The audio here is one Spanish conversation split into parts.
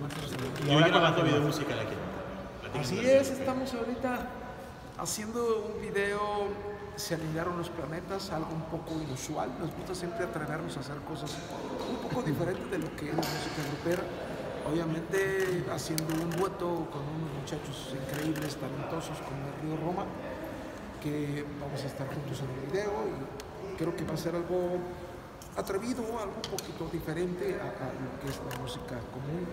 Y hoy grabando video musical aquí. Así es, estamos ahorita haciendo un video, se alinearon los planetas, algo un poco inusual. Nos gusta siempre atrevernos a hacer cosas un poco diferentes de lo que es la música grupera. Obviamente haciendo un dueto con unos muchachos increíbles, talentosos como el Río Roma, que vamos a estar juntos en el video y creo que va a ser algo atrevido, algo un poquito diferente a lo que es la música común,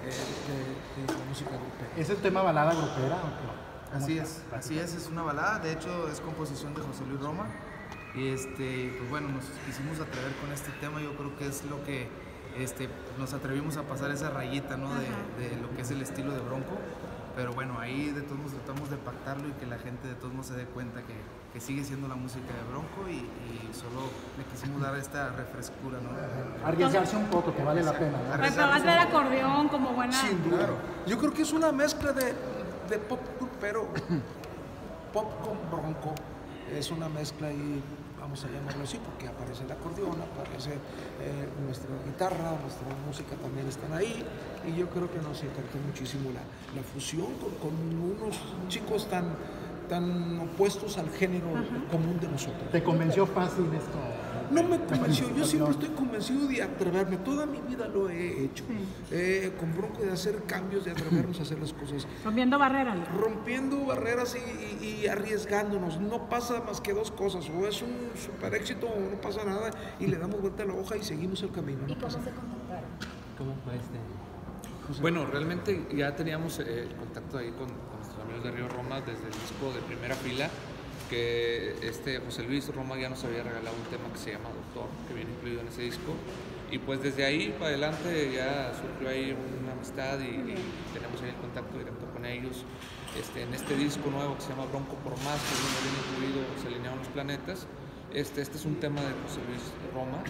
de la música grupera. ¿Es el tema balada grupera o qué? Así es una balada, de hecho es composición de José Luis Roma y pues bueno, nos quisimos atrever con este tema, yo creo que es lo que nos atrevimos a pasar esa rayita, ¿no? de lo que es el estilo de Bronco, pero bueno, ahí de todos modos tratamos de pactarlo y que la gente de todos modos se dé cuenta que sigue siendo la música de Bronco y solo le quisimos dar esta refrescura, ¿no? Arriesgarse un poco, que vale la pena, ¿no? Pero va a ser acordeón como buena. Sin duda. Claro. Yo creo que es una mezcla de pop grupero, pop con Bronco. Es una mezcla y vamos a llamarlo así porque aparece el acordeón, aparece nuestra guitarra, nuestra música también están ahí y yo creo que nos encantó muchísimo la fusión con unos chicos tan opuestos al género común de nosotros. ¿Te convenció fácil esto? No me convenció, yo siempre estoy convencido de atreverme, toda mi vida lo he hecho, con Bronco, de hacer cambios, de atrevernos a hacer las cosas. Rompiendo barreras. Rompiendo barreras y arriesgándonos, no pasa más que dos cosas, o es un super éxito o no pasa nada y le damos vuelta a la hoja y seguimos el camino. ¿Y cómo se contactaron? ¿Cómo fue José? Bueno, realmente ya teníamos el contacto ahí con nuestros amigos de Río Roma desde el disco de Primera Fila, que José Luis Roma ya nos había regalado un tema que se llama Doctor, que viene incluido en ese disco, y pues desde ahí para adelante ya surgió ahí una amistad y tenemos ahí el contacto directo con ellos. En este disco nuevo que se llama Bronco por Más, que viene incluido Se alinearon los planetas. Este es un tema de José Luis Roma,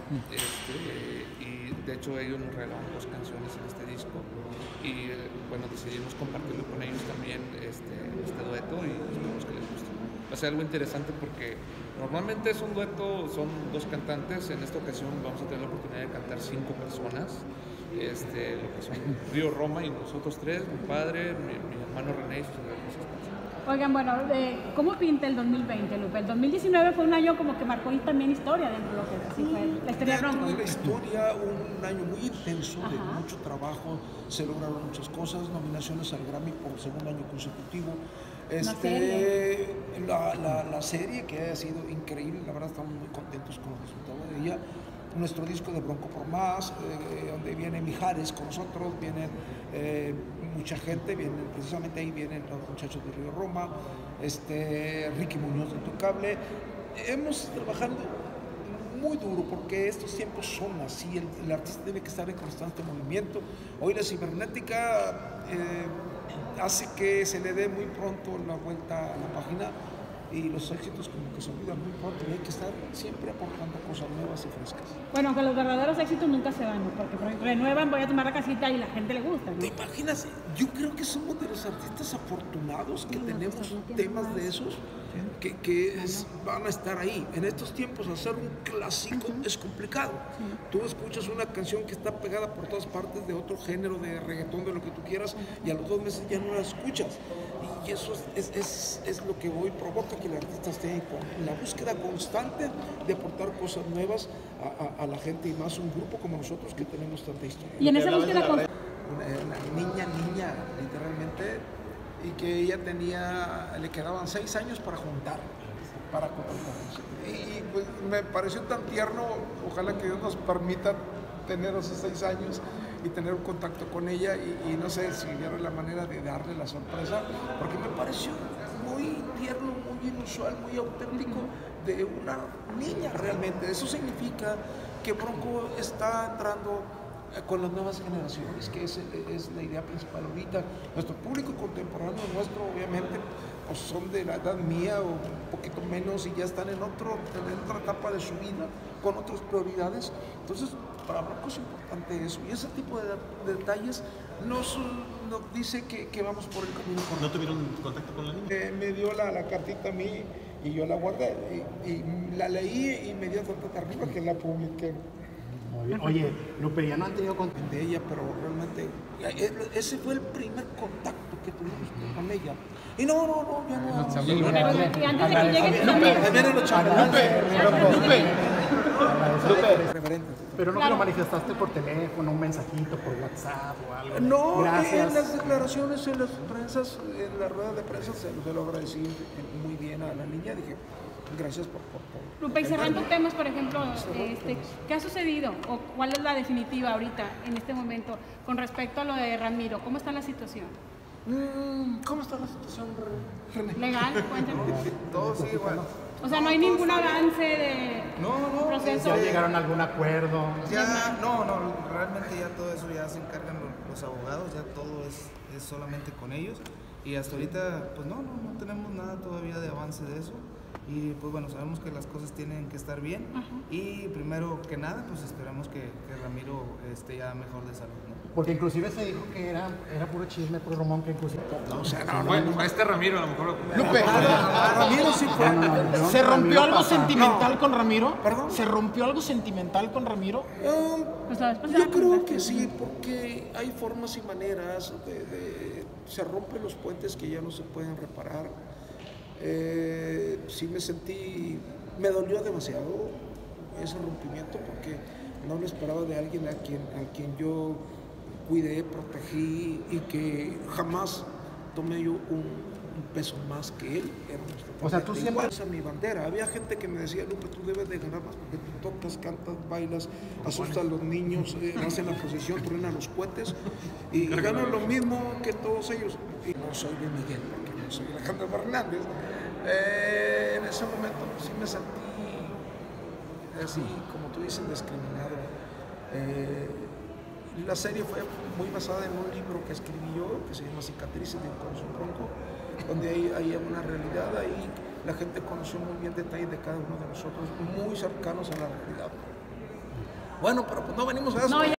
y de hecho ellos nos regalaron 2 canciones en este disco y bueno, decidimos compartirlo con ellos también, este dueto, y esperamos que les guste. Va a ser algo interesante porque normalmente es un dueto, son 2 cantantes, en esta ocasión vamos a tener la oportunidad de cantar 5 personas, lo que son Río Roma y nosotros 3, mi padre, mi hermano René y sus esposas. Oigan, bueno, ¿cómo pinta el 2020, Lupe? El 2019 fue un año como que marcó también historia dentro de lo que así fue la historia de Bronco. La historia, un año muy intenso, de mucho trabajo, se lograron muchas cosas, nominaciones al Grammy por segundo año consecutivo. La serie que ha sido increíble, la verdad estamos muy contentos con el resultado de ella. Nuestro disco de Bronco por Más, donde viene Mijares con nosotros, vienen mucha gente, precisamente ahí vienen los muchachos de Río Roma, Ricky Muñoz de Intocable. Hemos trabajando muy duro porque estos tiempos son así, el artista tiene que estar en constante movimiento. Hoy la cibernética hace que se le dé muy pronto la vuelta a la página y los éxitos como que se olvidan muy pronto y hay que estar siempre aportando cosas nuevas y frescas. Bueno, aunque los verdaderos éxitos nunca se van, ¿no? Porque renuevan, voy a tomar la casita y la gente le gusta, ¿no? ¿Te imaginas? Yo creo que somos de los artistas afortunados que tenemos temas de esos que van a estar ahí. En estos tiempos hacer un clásico es complicado. Tú escuchas una canción que está pegada por todas partes de otro género, de reggaetón, de lo que tú quieras, y a los 2 meses ya no la escuchas. Y eso es lo que hoy provoca que el artista esté ahí con la búsqueda constante de aportar cosas nuevas a la gente, y más un grupo como nosotros que tenemos tanta historia. Y en esa búsqueda Una niña, literalmente, y que ella le quedaban 6 años para juntar, para contratarnos. Y pues me pareció tan tierno, ojalá que Dios nos permita tener esos 6 años y tener un contacto con ella y no sé si hubiera la manera de darle la sorpresa, porque me pareció muy tierno, muy inusual, muy auténtico de una niña realmente. Eso significa que Bronco está entrando con las nuevas generaciones, que es la idea principal ahorita. Nuestro público contemporáneo nuestro, obviamente, pues son de la edad mía o un poquito menos y ya están en otra etapa de su vida, con otras prioridades. Entonces, para Bronco es importante eso. Y ese tipo de detalles nos dice que vamos por el camino correcto. ¿No tuvieron contacto con la niña? Me dio la cartita a mí y yo la guardé. Y la leí y me dio tanta arriba que la publiqué. bien. Oye, Lupe, ya no han tenido contacto. De ella, pero realmente ese fue el primer contacto que tuvimos con ella. Y no, ya no. Y antes de que llegue Ahí vienen los chambelanes. Reverentes. Pero no que lo manifestaste por teléfono, un mensajito, por WhatsApp o algo. No, Gracias. en las declaraciones, en las prensas, en la rueda de prensa se lo agradecí muy bien a la niña. Dije, gracias por Lupe, y cerrando temas, por ejemplo, ¿qué ha sucedido o cuál es la definitiva ahorita, en este momento, con respecto a lo de Ramiro? ¿Cómo está la situación? ¿Cómo está la situación, René? ¿Legal? Cuéntame. Todo sigue igual. O sea, no hay ningún avance de No, proceso. ¿Ya llegaron a algún acuerdo? Ya, no, realmente ya todo eso ya se encargan los abogados, ya todo es solamente con ellos. Y hasta ahorita, pues no tenemos nada todavía de avance de eso. Y pues bueno, sabemos que las cosas tienen que estar bien. Y primero que nada, pues esperamos que Ramiro esté ya mejor de salud, ¿no? Porque inclusive se dijo que era puro chisme, puro rumón, que inclusive... No, o sea, Bueno, a Ramiro a lo mejor. Lupe, Ramiro sí fue. ¿se rompió algo sentimental con Ramiro? ¿Perdón? ¿Se rompió algo sentimental con Ramiro? Pues la vez pasada Yo creo comentaste. que sí, porque hay formas y maneras se rompen los puentes que ya no se pueden reparar. Sí me dolió demasiado ese rompimiento porque no lo esperaba de alguien a quien yo cuidé, protegí y que jamás tomé yo un peso más que él. Era nuestro O sea, tú padre. siempre- Igual, esa es mi bandera. Había gente que me decía, Lupe, tú debes de ganar más porque tú tocas, cantas, bailas, asustas a los niños, vas en la procesión, truenan los cohetes y ganas lo mismo que todos ellos. Y no soy de Miguel, porque no soy Alejandro Fernández. En ese momento pues, sí me sentí así, como tú dices, discriminado. La serie fue muy basada en un libro que escribí yo, que se llama Cicatrices de un corazón bronco, donde hay una realidad ahí, la gente conoció muy bien detalles de cada uno de nosotros, muy cercanos a la realidad. Bueno, pero pues no venimos a eso. No,